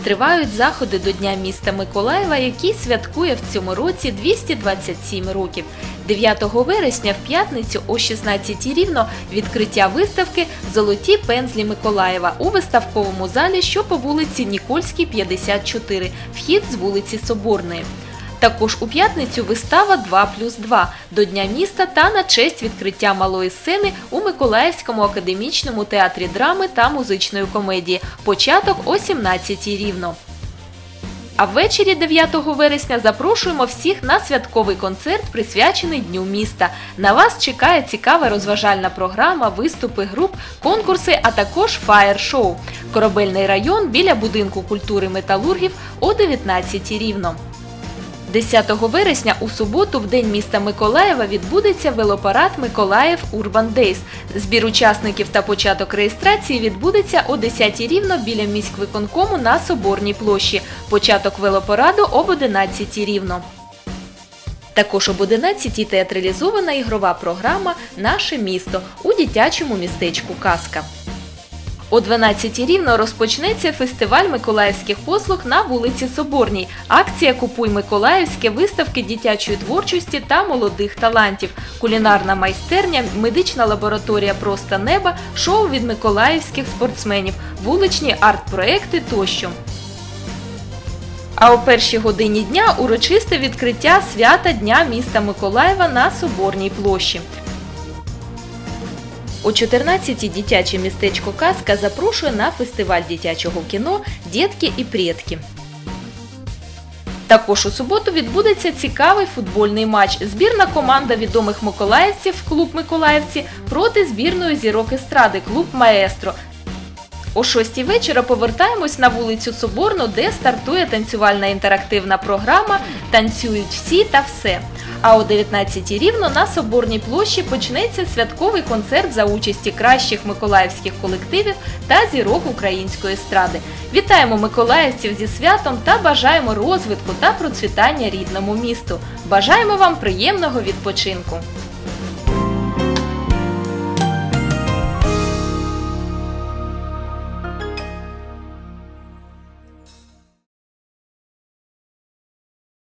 Тривають заходи до Дня міста Миколаєва, який святкує в цьому році 227 років. 9 вересня в п'ятницю о 16-й рівно відкриття виставки «Золоті пензлі Миколаєва» у виставковому залі, що по вулиці Нікольській, 54, вхід з вулиці Соборної. Також у п'ятницю вистава «2+2» до Дня міста та на честь відкриття малої сцени у Миколаївському академічному театрі драми та музичної комедії. Початок о 17-й рівно. А ввечері 9 вересня запрошуємо всіх на святковий концерт, присвячений Дню міста. На вас чекає цікава розважальна програма, виступи груп, конкурси, а також фаєр-шоу. Корабельний район біля будинку культури металургів о 19 рівно. 10 вересня у суботу в День міста Миколаєва відбудеться велопарад «Миколаїв Урбан Дейз». Збір учасників та початок реєстрації відбудеться о 10 рівно біля міськвиконкому на Соборній площі. Початок велопараду об 11 рівно. Також об 11-й театралізована ігрова програма «Наше місто» у дитячому містечку «Казка». О 12 рівно розпочнеться фестиваль миколаївських послуг на вулиці Соборній. Акція «Купуй Миколаївське», виставки дитячої творчості та молодих талантів, кулінарна майстерня, медична лабораторія «Просто неба», шоу від миколаївських спортсменів, вуличні арт-проекти тощо. А о першій годині дня урочисте відкриття свята Дня міста Миколаєва на Соборній площі. О 14-й дитяче містечко «Казка» запрошує на фестиваль дитячого кіно «Дітки і предки». Також у суботу відбудеться цікавий футбольний матч. Збірна команда відомих миколаївців «Клуб Миколаївці» проти збірної зірок естради «Клуб Маестро». О 6-й вечора повертаємось на вулицю Соборну, де стартує танцювальна інтерактивна програма «Танцюють всі та все». А о 19-й рівно на Соборній площі почнеться святковий концерт за участі кращих миколаївських колективів та зірок української естради. Вітаємо миколаївців зі святом та бажаємо розвитку та процвітання рідному місту. Бажаємо вам приємного відпочинку!